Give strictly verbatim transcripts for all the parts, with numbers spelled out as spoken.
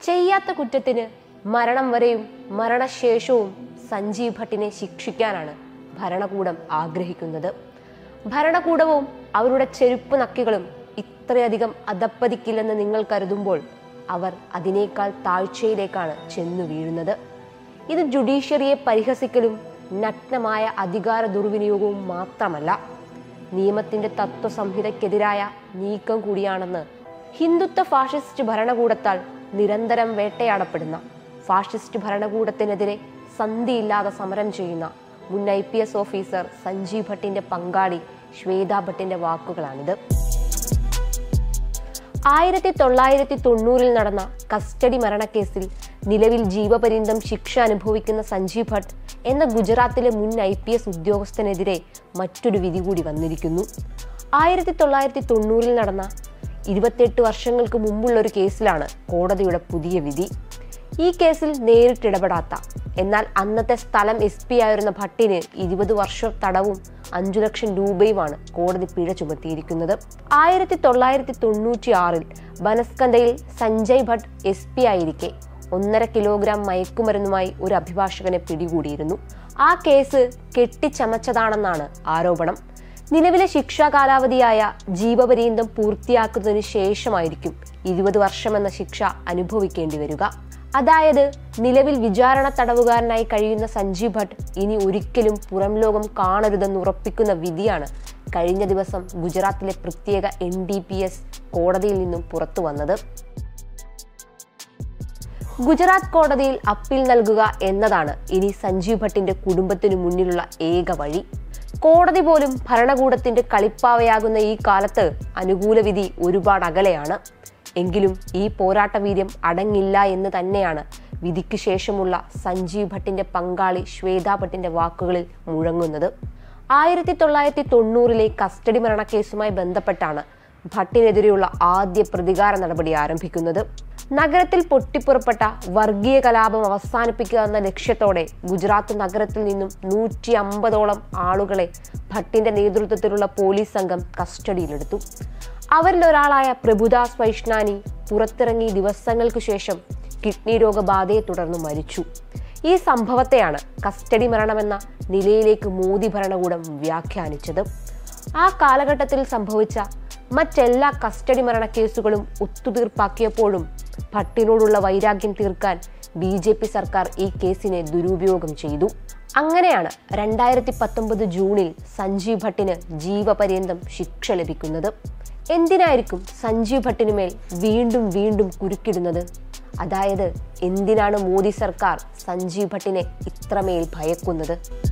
ചെയ്യാത്ത കുറ്റത്തിന് മരണം വരെയും മരണശേഷവും സഞ്ജീവ് ഭട്ടിനെ ശിക്ഷിക്കാനാണ് ഭരണകൂടം ആഗ്രഹിക്കുന്നത്. ഭരണകൂടവും അവരുടെ ചെരുപ്പ് നക്കികളും ഇത്രയധികം അധപ്പതിക്കില്ലെന്ന് നിങ്ങൾ കരുതുമ്പോൾ അവർ അതിനേക്കാൾ താഴ്ചയിലേക്കാണ് ചെന്നു വീഴുന്നത്. ഇത് ജുഡീഷ്യറിയെ പരിഹസിക്കലും നഗ്നമായ അധികാര ദുർവിനിയോഗവും മാത്രമല്ല, നിയമത്തിന്റെ തത്വസംഹിതയ്ക്കെതിരായ നീക്കം കൂടിയാണെന്ന് ഹിന്ദുത്വ ഫാഷിസ്റ്റ് ഭരണകൂടത്താൽ നിരന്തരം വേട്ടയാടപ്പെടുന്ന, ഫാഷിസ്റ്റ് ഭരണകൂടത്തിനെതിരെ സന്ധിയില്ലാതെ സമരം ചെയ്യുന്ന മുൻ I P S officer Sanjiv ഭട്ടിന്റെ പങ്കാളി ശ്വേത ഭട്ടിന്റെ വാക്കുകളാണിത്. ആയിരത്തി തൊള്ളായിരത്തി തൊണ്ണൂറിൽ നടന്ന കസ്റ്റഡി മരണക്കേസിൽ നിലവിൽ ജീവപര്യന്തം ശിക്ഷ അനുഭവിക്കുന്ന സഞ്ജീവ് ഭട്ട് എന്ന ഗുജറാത്തിലെ മുൻ ഐ പി എസ് ഉദ്യോഗസ്ഥനെതിരെ മറ്റൊരു വിധി കൂടി വന്നിരിക്കുന്നു. ആയിരത്തി തൊള്ളായിരത്തി തൊണ്ണൂറിൽ നടന്ന ഇരുപത്തിയെട്ട് വർഷങ്ങൾക്ക് മുമ്പുള്ള ഒരു കേസിലാണ് കോടതിയുടെ പുതിയ വിധി. ഈ കേസിൽ നേരിട്ടിടപെടാത്ത എന്നാൽ അന്നത്തെ സ്ഥലം എസ് പി ആയിരുന്ന ഭട്ടിന് ഇരുപത് വർഷം തടവും അഞ്ചു ലക്ഷം രൂപയുമാണ് കോടതി പിഴ ചുമത്തിയിരിക്കുന്നത്. ആയിരത്തി തൊള്ളായിരത്തി തൊണ്ണൂറ്റി ആറിൽ ബനസ്കന്തയിൽ സഞ്ജയ് ഭട്ട് എസ് പി ആയിരിക്കെ ഒന്നര കിലോഗ്രാം മയക്കുമരുന്നുമായി ഒരു അഭിഭാഷകനെ പിടികൂടിയിരുന്നു. ആ കേസ് കെട്ടിച്ചമച്ചതാണെന്നാണ് ആരോപണം. നിലവിലെ ശിക്ഷാ കാലാവധിയായ ജീവപര്യന്തം പൂർത്തിയാക്കുന്നതിന് ശേഷമായിരിക്കും ഇരുപത് വർഷമെന്ന ശിക്ഷ അനുഭവിക്കേണ്ടി വരിക. അതായത് നിലവിൽ വിചാരണ തടവുകാരനായി കഴിയുന്ന സഞ്ജീവ് ഭട്ട് ഇനി ഒരിക്കലും പുറം ലോകം കാണരുതെന്ന് ഉറപ്പിക്കുന്ന വിധിയാണ് കഴിഞ്ഞ ദിവസം ഗുജറാത്തിലെ പ്രത്യേക എൻ ഡി പി എസ് കോടതിയിൽ നിന്നും പുറത്തു വന്നത്. ഗുജറാത്ത് കോടതിയിൽ അപ്പീൽ നൽകുക എന്നതാണ് ഇനി സഞ്ജീവ് ഭട്ടിന്റെ കുടുംബത്തിനു മുന്നിലുള്ള ഏക വഴി. കോടതി പോലും ഭരണകൂടത്തിന്റെ കളിപ്പാവയാകുന്ന ഈ കാലത്ത് അനുകൂല വിധി ഒരുപാട് അകലെയാണ്. എങ്കിലും ഈ പോരാട്ട വീര്യം അടങ്ങില്ല എന്ന് തന്നെയാണ് വിധിക്ക് ശേഷമുള്ള സഞ്ജീവ് ഭട്ടിന്റെ പങ്കാളി ശ്വേത ഭട്ടിന്റെ വാക്കുകളിൽ മുഴങ്ങുന്നത്. ആയിരത്തി തൊള്ളായിരത്തി തൊണ്ണൂറിലെ കസ്റ്റഡി മരണക്കേസുമായി ബന്ധപ്പെട്ടാണ് ഭട്ടിനെതിരെയുള്ള ആദ്യ പ്രതികാര നടപടി ആരംഭിക്കുന്നത്. നഗരത്തിൽ പൊട്ടിപ്പുറപ്പെട്ട വർഗീയ കലാപം അവസാനിപ്പിക്കുക എന്ന ലക്ഷ്യത്തോടെ ഗുജറാത്ത് നഗരത്തിൽ നിന്നും നൂറ്റി അമ്പതോളം ആളുകളെ ഭട്ടിന്റെ നേതൃത്വത്തിലുള്ള പോലീസ് സംഘം കസ്റ്റഡിയിലെടുത്തു. അവരിൽ ഒരാളായ പ്രഭുദാസ് വൈഷ്ണാനി പുറത്തിറങ്ങി ദിവസങ്ങൾക്ക് ശേഷം കിഡ്നി രോഗബാധയെ തുടർന്ന് മരിച്ചു. ഈ സംഭവത്തെയാണ് കസ്റ്റഡി മരണമെന്ന നിലയിലേക്ക് മോദി ഭരണകൂടം വ്യാഖ്യാനിച്ചത്. ആ കാലഘട്ടത്തിൽ സംഭവിച്ച മറ്റെല്ലാ കസ്റ്റഡി മരണക്കേസുകളും ഒത്തുതീർപ്പാക്കിയപ്പോഴും ഭട്ടിനോടുള്ള വൈരാഗ്യം തീർക്കാൻ ബി ജെ പി സർക്കാർ ഈ കേസിനെ ദുരുപയോഗം ചെയ്തു. അങ്ങനെയാണ് രണ്ടായിരത്തി പത്തൊമ്പത് ജൂണിൽ സഞ്ജീവ് ഭട്ടിന് ജീവപര്യന്തം ശിക്ഷ ലഭിക്കുന്നത്. എന്തിനായിരിക്കും സഞ്ജീവ് ഭട്ടിനുമേൽ വീണ്ടും വീണ്ടും കുരുക്കിടുന്നത്? അതായത് എന്തിനാണ് മോദി സർക്കാർ സഞ്ജീവ് ഭട്ടിനെ ഇത്രമേൽ ഭയക്കുന്നത്?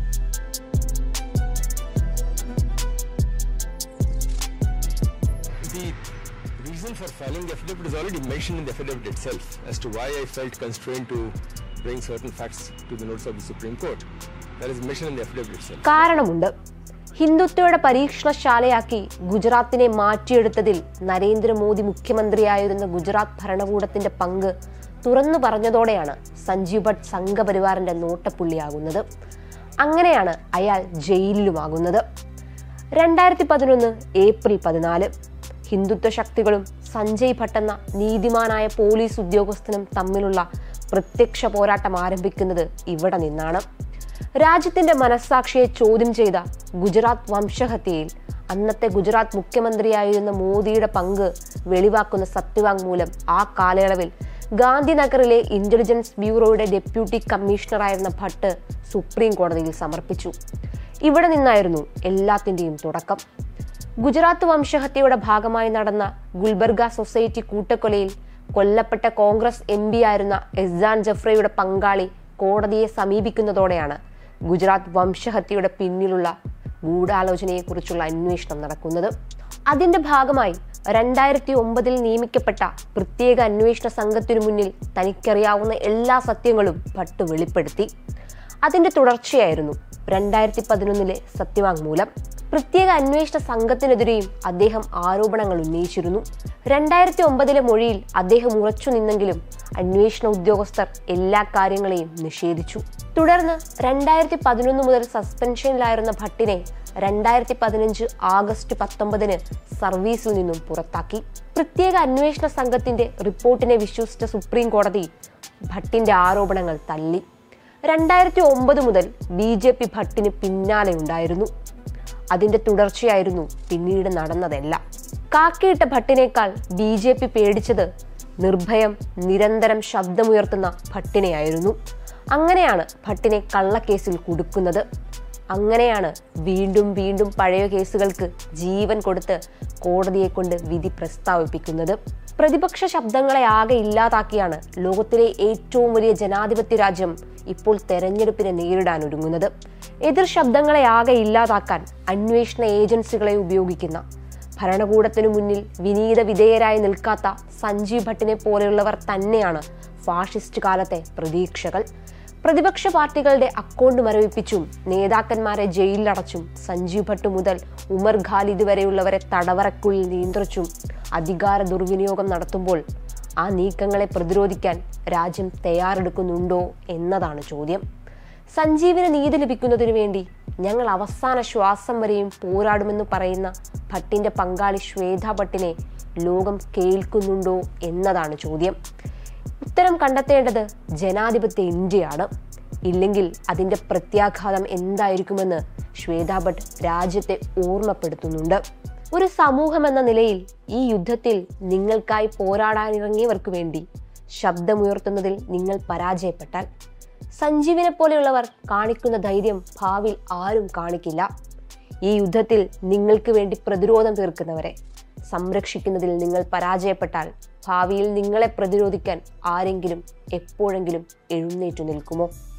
The reason for filing the affidavit is already mentioned in the affidavit itself as to why I felt constrained to bring certain facts to the notice of the Supreme Court. That is mentioned in the affidavit itself. കാരണമുണ്ട്. ഹിന്ദുത്വയുടെ പരീക്ഷണശാലയാക്കി ഗുജറാത്തിനെ മാറ്റിയെടുത്തതിൽ നരേന്ദ്രമോദി മുഖ്യമന്ത്രിയായിരുന്ന ഗുജറാത്ത് ഭരണകൂടത്തിന്റെ പങ്ക് തുറന്നു പറഞ്ഞതോടെയാണ് സഞ്ജീവ് ഭട്ട് സംഘപരിവാറിന്റെ നോട്ടപ്പുള്ളിയാകുന്നത്. അങ്ങനെയാണ് അയാൾ ജയിലിലുമാകുന്നത്. രണ്ടായിരത്തി പതിനൊന്ന് ഏപ്രിൽ പതിനാല് ഹിന്ദുത്വ ശക്തികളും സഞ്ജയ് ഭട്ട് എന്ന നീതിമാനായ പോലീസ് ഉദ്യോഗസ്ഥനും തമ്മിലുള്ള പ്രത്യക്ഷ പോരാട്ടം ആരംഭിക്കുന്നത് ഇവിടെ നിന്നാണ്. രാജ്യത്തിന്റെ മനസ്സാക്ഷിയെ ചോദ്യം ചെയ്ത ഗുജറാത്ത് വംശഹത്യയിൽ അന്നത്തെ ഗുജറാത്ത് മുഖ്യമന്ത്രിയായിരുന്ന മോദിയുടെ പങ്ക് വെളിവാക്കുന്ന സത്യവാങ്മൂലം ആ കാലയളവിൽ ഗാന്ധിനഗറിലെ ഇന്റലിജൻസ് ബ്യൂറോയുടെ ഡെപ്യൂട്ടി കമ്മീഷണറായിരുന്ന ഭട്ട് സുപ്രീം കോടതിയിൽ സമർപ്പിച്ചു. ഇവിടെ നിന്നായിരുന്നു എല്ലാത്തിന്റെയും തുടക്കം. ഗുജറാത്ത് വംശഹത്യയുടെ ഭാഗമായി നടന്ന ഗുൽബർഗ സൊസൈറ്റി കൂട്ടക്കൊലയിൽ കൊല്ലപ്പെട്ട കോൺഗ്രസ് എം പി ആയിരുന്ന എഹ്സാൻ ജഫ്രയുടെ പങ്കാളി കോടതിയെ സമീപിക്കുന്നതോടെയാണ് ഗുജറാത്ത് വംശഹത്യയുടെ പിന്നിലുള്ള ഗൂഢാലോചനയെക്കുറിച്ചുള്ള അന്വേഷണം നടക്കുന്നത്. അതിന്റെ ഭാഗമായി രണ്ടായിരത്തി ഒമ്പതിൽ നിയമിക്കപ്പെട്ട പ്രത്യേക അന്വേഷണ സംഘത്തിനു മുന്നിൽ തനിക്കറിയാവുന്ന എല്ലാ സത്യങ്ങളും ഭട്ട് വെളിപ്പെടുത്തി. അതിന്റെ തുടർച്ചയായിരുന്നു രണ്ടായിരത്തി പതിനൊന്നിലെ സത്യവാങ്മൂലം. പ്രത്യേക അന്വേഷണ സംഘത്തിനെതിരെയും അദ്ദേഹം ആരോപണങ്ങൾ ഉന്നയിച്ചിരുന്നു. രണ്ടായിരത്തി ഒമ്പതിലെ മൊഴിയിൽ അദ്ദേഹം ഉറച്ചു നിന്നെങ്കിലും അന്വേഷണ ഉദ്യോഗസ്ഥർ എല്ലാ കാര്യങ്ങളെയും നിഷേധിച്ചു. തുടർന്ന് രണ്ടായിരത്തി പതിനൊന്ന് മുതൽ സസ്പെൻഷനിലായിരുന്ന ഭട്ടിനെ രണ്ടായിരത്തി പതിനഞ്ച് ആഗസ്റ്റ് പത്തൊമ്പതിന് സർവീസിൽ നിന്നും പുറത്താക്കി. പ്രത്യേക അന്വേഷണ സംഘത്തിന്റെ റിപ്പോർട്ടിനെ വിശ്വസിച്ച സുപ്രീം കോടതി ഭട്ടിന്റെ ആരോപണങ്ങൾ തള്ളി. രണ്ടായിരത്തി ഒമ്പത് മുതൽ ബി ജെ പി ഭട്ടിന് പിന്നാലെ ഉണ്ടായിരുന്നു. അതിന്റെ തുടർച്ചയായിരുന്നു പിന്നീട് നടന്നതെല്ലാം. കാക്കിയിട്ട ഭട്ടിനേക്കാൾ ബി ജെ പി പേടിച്ചത് നിർഭയം നിരന്തരം ശബ്ദമുയർത്തുന്ന ഭട്ടിനെയായിരുന്നു. അങ്ങനെയാണ് ഭട്ടിനെ കള്ളക്കേസിൽ കുടുക്കുന്നത്. അങ്ങനെയാണ് വീണ്ടും വീണ്ടും പഴയ കേസുകൾക്ക് ജീവൻ കൊടുത്ത് കോടതിയെ കൊണ്ട് വിധി പ്രസ്താവിപ്പിക്കുന്നത്. പ്രതിപക്ഷ ശബ്ദങ്ങളെ ആകെ ഇല്ലാതാക്കിയാണ് ലോകത്തിലെ ഏറ്റവും വലിയ ജനാധിപത്യ രാജ്യം ഇപ്പോൾ തെരഞ്ഞെടുപ്പിനെ നേരിടാൻ ഒരുങ്ങുന്നത്. എതിർ ശബ്ദങ്ങളെ ആകെ ഇല്ലാതാക്കാൻ അന്വേഷണ ഏജൻസികളെ ഉപയോഗിക്കുന്ന, ഭരണകൂടത്തിനു മുന്നിൽ വിനീത വിധേയരായി നിൽക്കാത്ത സഞ്ജീവ് ഭട്ടിനെ പോലെയുള്ളവർ തന്നെയാണ് ഫാഷിസ്റ്റ് കാലത്തെ പ്രതീക്ഷകൾ. പ്രതിപക്ഷ പാർട്ടികളുടെ അക്കൗണ്ട് മരവിപ്പിച്ചും നേതാക്കന്മാരെ ജയിലിലടച്ചും സഞ്ജീവ് ഭട്ട് മുതൽ ഉമർ ഖാലിദ് വരെയുള്ളവരെ തടവറയ്ക്കുള്ളിൽ നിയന്ത്രിച്ചും അധികാര ദുർവിനിയോഗം നടത്തുമ്പോൾ ആ നീക്കങ്ങളെ പ്രതിരോധിക്കാൻ രാജ്യം തയ്യാറെടുക്കുന്നുണ്ടോ എന്നതാണ് ചോദ്യം. സഞ്ജീവിന് നീതി ലഭിക്കുന്നതിനു വേണ്ടി ഞങ്ങൾ അവസാന ശ്വാസം വരെയും പോരാടുമെന്ന് പറയുന്ന ഭട്ടിന്റെ പങ്കാളി ശ്വേത ഭട്ടിനെ ലോകം കേൾക്കുന്നുണ്ടോ എന്നതാണ് ചോദ്യം. ഉത്തരം കണ്ടെത്തേണ്ടത് ജനാധിപത്യ ഇന്ത്യയാണ്. ഇല്ലെങ്കിൽ അതിന്റെ പ്രത്യാഘാതം എന്തായിരിക്കുമെന്ന് ശ്വേത ഭട്ട് രാജ്യത്തെ ഓർമ്മപ്പെടുത്തുന്നുണ്ട്. ഒരു സമൂഹം എന്ന നിലയിൽ ഈ യുദ്ധത്തിൽ നിങ്ങൾക്കായി പോരാടാനിറങ്ങിയവർക്ക് വേണ്ടി ശബ്ദമുയർത്തുന്നതിൽ നിങ്ങൾ പരാജയപ്പെട്ടാൽ സഞ്ജീവിനെ പോലെയുള്ളവർ കാണിക്കുന്ന ധൈര്യം ഭാവിയിൽ ആരും കാണിക്കില്ല. ഈ യുദ്ധത്തിൽ നിങ്ങൾക്ക് വേണ്ടി പ്രതിരോധം തീർക്കുന്നവരെ സംരക്ഷിക്കുന്നതിൽ നിങ്ങൾ പരാജയപ്പെട്ടാൽ ഭാവിയിൽ നിങ്ങളെ പ്രതിരോധിക്കാൻ ആരെങ്കിലും എപ്പോഴെങ്കിലും എഴുന്നേറ്റു നിൽക്കുമോ?